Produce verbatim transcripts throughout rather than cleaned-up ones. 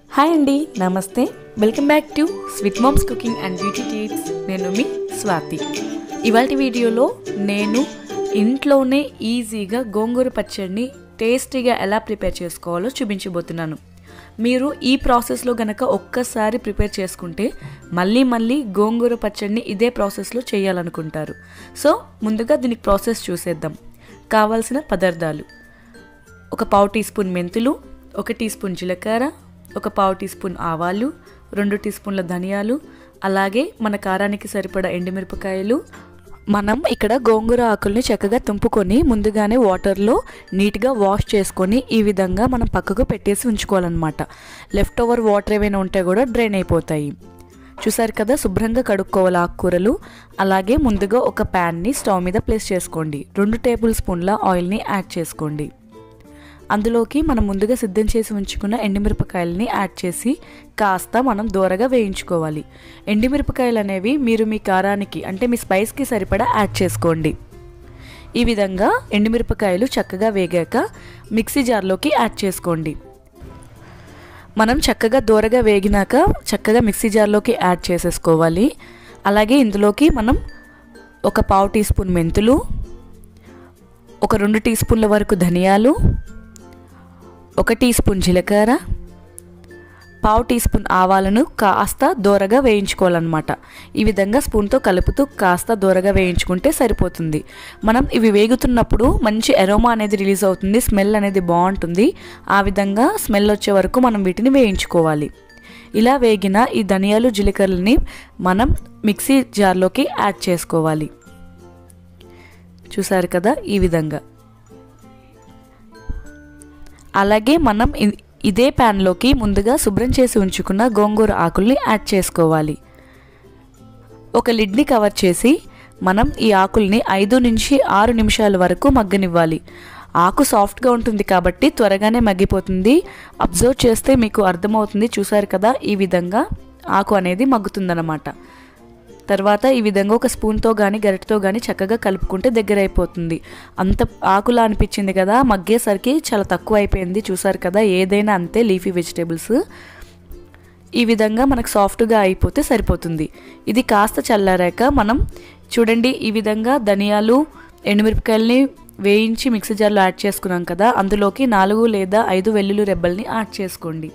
Hi అండి, నమస్తే. Welcome back to sweet moms cooking and beauty tips. నేను మీ స్వాతి. ఇవాల్టి వీడియోలో నేను ఇంట్లోనే ఈజీగా గోంగూర పచ్చడిని టేస్టీగా ఎలా ప్రిపేర్ చేసుకోవాలో చూపించబోతున్నాను. మీరు ఈ ప్రాసెస్లో గనక ఒక్కసారి ప్రిపేర్ చేసుకుంటే మళ్ళీ మళ్ళీ గోంగూర పచ్చడిని ఇదే ప్రాసెస్లో చేయాలనుకుంటారు. సో ముందుగా దీనికి ప్రాసెస్ చూసేద్దాం. కావాల్సిన పదార్థాలు: ఒక పావు టీ స్పూన్ మెంతులు, ఒక టీ స్పూన్ జీలకర్ర, ఒక పావు టీ స్పూన్ ఆవాలు, రెండు టీ స్పూన్ల ధనియాలు, అలాగే మన కారానికి సరిపడా ఎండుమిరపకాయలు. మనం ఇక్కడ గోంగూర ఆకుల్ని చక్కగా తుంపుకొని ముందుగానే వాటర్లో నీట్గా వాష్ చేసుకొని ఈ విధంగా మనం పక్కకు పెట్టేసి ఉంచుకోవాలన్నమాట. లెఫ్ట్ ఓవర్ వాటర్ ఏమైనా ఉంటే కూడా డ్రైన్ అయిపోతాయి. చూసారు కదా, శుభ్రంగా కడుక్కోవాలి ఆకుకూరలు. అలాగే ముందుగా ఒక ప్యాన్ని స్టవ్ మీద ప్లేస్ చేసుకోండి. రెండు టేబుల్ స్పూన్ల ఆయిల్ని యాడ్ చేసుకోండి. అందులోకి మనం ముందుగా సిద్ధం చేసి ఉంచుకున్న ఎండుమిరపకాయలని యాడ్ చేసి కాస్త మనం దూరగా వేయించుకోవాలి. ఎండుమిరపకాయలు అనేవి మీరు మీ కారానికి అంటే మీ స్పైస్కి సరిపడా యాడ్ చేసుకోండి. ఈ విధంగా ఎండుమిరపకాయలు చక్కగా వేగాక మిక్సీ జార్లోకి యాడ్ చేసుకోండి. మనం చక్కగా దూరగా వేగినాక చక్కగా మిక్సీ జార్లోకి యాడ్ చేసేసుకోవాలి. అలాగే ఇందులోకి మనం ఒక పావు టీ స్పూన్ మెంతులు, ఒక రెండు టీ స్పూన్ల వరకు ధనియాలు, ఒక టీ స్పూన్ జీలకర్ర, పావు టీ స్పూన్ ఆవాలను కాస్త దూరగా వేయించుకోవాలన్నమాట. ఈ విధంగా స్పూన్తో కలుపుతూ కాస్త దూరగా వేయించుకుంటే సరిపోతుంది. మనం ఇవి వేగుతున్నప్పుడు మంచి అరోమా అనేది రిలీజ్ అవుతుంది, స్మెల్ అనేది బాగుంటుంది. ఆ విధంగా స్మెల్ వచ్చే వరకు మనం వీటిని వేయించుకోవాలి. ఇలా వేగిన ఈ ధనియాలు జీలకర్రని మనం మిక్సీ జార్లోకి యాడ్ చేసుకోవాలి. చూసారు కదా, ఈ విధంగా. అలాగే మనం ఇదే ప్యాన్లోకి ముందుగా శుభ్రం చేసి ఉంచుకున్న గోంగూర ఆకుల్ని యాడ్ చేసుకోవాలి. ఒక లిడ్ని కవర్ చేసి మనం ఈ ఆకుల్ని ఐదు నుంచి ఆరు నిమిషాల వరకు మగ్గనివ్వాలి. ఆకు సాఫ్ట్గా ఉంటుంది కాబట్టి త్వరగానే మగ్గిపోతుంది. అబ్జర్వ్ చేస్తే మీకు అర్థమవుతుంది. చూసారు కదా, ఈ విధంగా ఆకు అనేది మగ్గుతుందన్నమాట. తర్వాత ఈ విధంగా ఒక స్పూన్తో కానీ గరిటతో కానీ చక్కగా కలుపుకుంటే దగ్గర అయిపోతుంది. అంత ఆకులా అనిపించింది కదా, మగ్గేసరికి చాలా తక్కువ అయిపోయింది. చూసారు కదా, ఏదైనా అంతే లీఫీ వెజిటేబుల్స్. ఈ విధంగా మనకు సాఫ్ట్గా అయిపోతే సరిపోతుంది. ఇది కాస్త చల్లారాక మనం చూడండి, ఈ విధంగా ధనియాలు ఎండుమిరపకాయలని వేయించి మిక్సీ జార్లో యాడ్ చేసుకున్నాం కదా, అందులోకి నాలుగు లేదా ఐదు వెల్లుల్లి రెబ్బల్ని యాడ్ చేసుకోండి.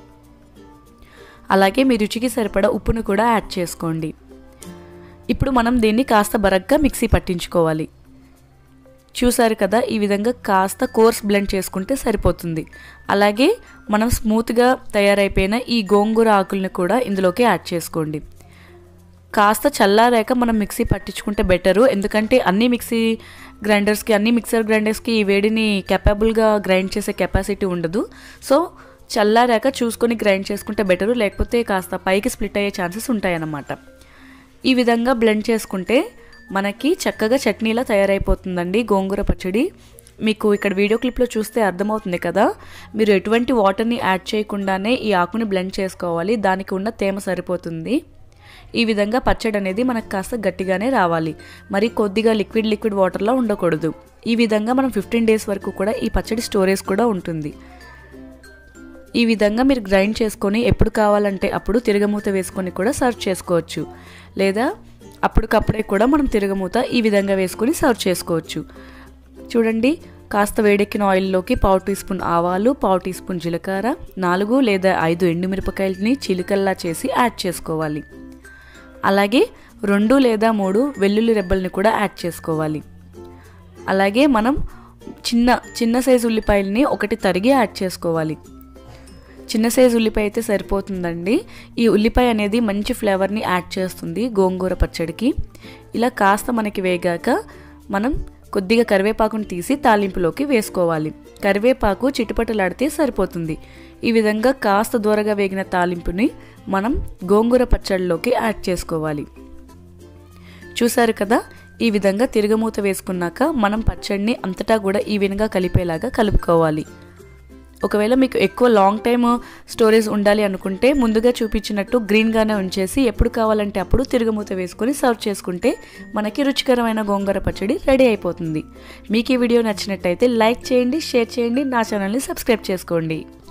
అలాగే మీ రుచికి సరిపడా ఉప్పును కూడా యాడ్ చేసుకోండి. ఇప్పుడు మనం దీన్ని కాస్త బరగ్గా మిక్సీ పట్టించుకోవాలి. చూసారు కదా, ఈ విధంగా కాస్త కోర్స్ బ్లెండ్ చేసుకుంటే సరిపోతుంది. అలాగే మనం స్మూత్గా తయారైపోయిన ఈ గోంగూర ఆకుల్ని కూడా ఇందులోకి యాడ్ చేసుకోండి. కాస్త చల్లారాక మనం మిక్సీ పట్టించుకుంటే బెటరు. ఎందుకంటే అన్ని మిక్సీ గ్రైండర్స్కి అన్ని మిక్సర్ గ్రైండర్స్కి ఈ వేడిని కెపాబుల్గా గ్రైండ్ చేసే కెపాసిటీ ఉండదు. సో చల్లారాక చూసుకొని గ్రైండ్ చేసుకుంటే బెటరు, లేకపోతే కాస్త పైకి స్ప్లిట్ అయ్యే ఛాన్సెస్ ఉంటాయన్నమాట. ఈ విధంగా బ్లెండ్ చేసుకుంటే మనకి చక్కగా చట్నీలా తయారైపోతుందండి గోంగూర పచ్చడి. మీకు ఇక్కడ వీడియో క్లిప్లో చూస్తే అర్థమవుతుంది కదా, మీరు ఎటువంటి వాటర్ని యాడ్ చేయకుండానే ఈ ఆకుని బ్లెండ్ చేసుకోవాలి. దానికి ఉన్న తేమ సరిపోతుంది. ఈ విధంగా పచ్చడి అనేది మనకు కాస్త గట్టిగానే రావాలి, మరి కొద్దిగా లిక్విడ్ లిక్విడ్ వాటర్లా ఉండకూడదు. ఈ విధంగా మనం ఫిఫ్టీన్ డేస్ వరకు కూడా ఈ పచ్చడి స్టోరేజ్ కూడా ఉంటుంది. ఈ విధంగా మీరు గ్రైండ్ చేసుకొని ఎప్పుడు కావాలంటే అప్పుడు తిరగమూత వేసుకొని కూడా సర్వ్ చేసుకోవచ్చు, లేదా అప్పటికప్పుడే కూడా మనం తిరగమూత ఈ విధంగా వేసుకొని సర్వ్ చేసుకోవచ్చు. చూడండి, కాస్త వేడెక్కిన ఆయిల్లోకి పావు టీ స్పూన్ ఆవాలు, పావు టీ స్పూన్ జీలకర్ర, నాలుగు లేదా ఐదు ఎండుమిరపకాయలని చిలుకల్లా చేసి యాడ్ చేసుకోవాలి. అలాగే రెండు లేదా మూడు వెల్లుల్లి రెబ్బల్ని కూడా యాడ్ చేసుకోవాలి. అలాగే మనం చిన్న చిన్న సైజు ఉల్లిపాయలని ఒకటి తరిగి యాడ్ చేసుకోవాలి. చిన్న సైజు ఉల్లిపాయ అయితే సరిపోతుందండి. ఈ ఉల్లిపాయ అనేది మంచి ఫ్లేవర్ని యాడ్ చేస్తుంది గోంగూర పచ్చడికి. ఇలా కాస్త మనకి వేగాక మనం కొద్దిగా కరివేపాకుని తీసి తాలింపులోకి వేసుకోవాలి. కరివేపాకు చిటుపటలాడితే సరిపోతుంది. ఈ విధంగా కాస్త దూరగా వేగిన తాలింపుని మనం గోంగూర పచ్చడిలోకి యాడ్ చేసుకోవాలి. చూసారు కదా, ఈ విధంగా తిరగమూత వేసుకున్నాక మనం పచ్చడిని అంతటా కూడా ఈవెన్గా కలిపేలాగా కలుపుకోవాలి. ఒకవేళ మీకు ఎక్కువ లాంగ్ టైమ్ స్టోరేజ్ ఉండాలి అనుకుంటే ముందుగా చూపించినట్టు గ్రీన్గానే ఉంచేసి ఎప్పుడు కావాలంటే అప్పుడు తిరగమూత వేసుకొని సర్వ్ చేసుకుంటే మనకి రుచికరమైన గోంగూర పచ్చడి రెడీ అయిపోతుంది. మీకు ఈ వీడియో నచ్చినట్టయితే లైక్ చేయండి, షేర్ చేయండి, నా ఛానల్ని సబ్స్క్రైబ్ చేసుకోండి.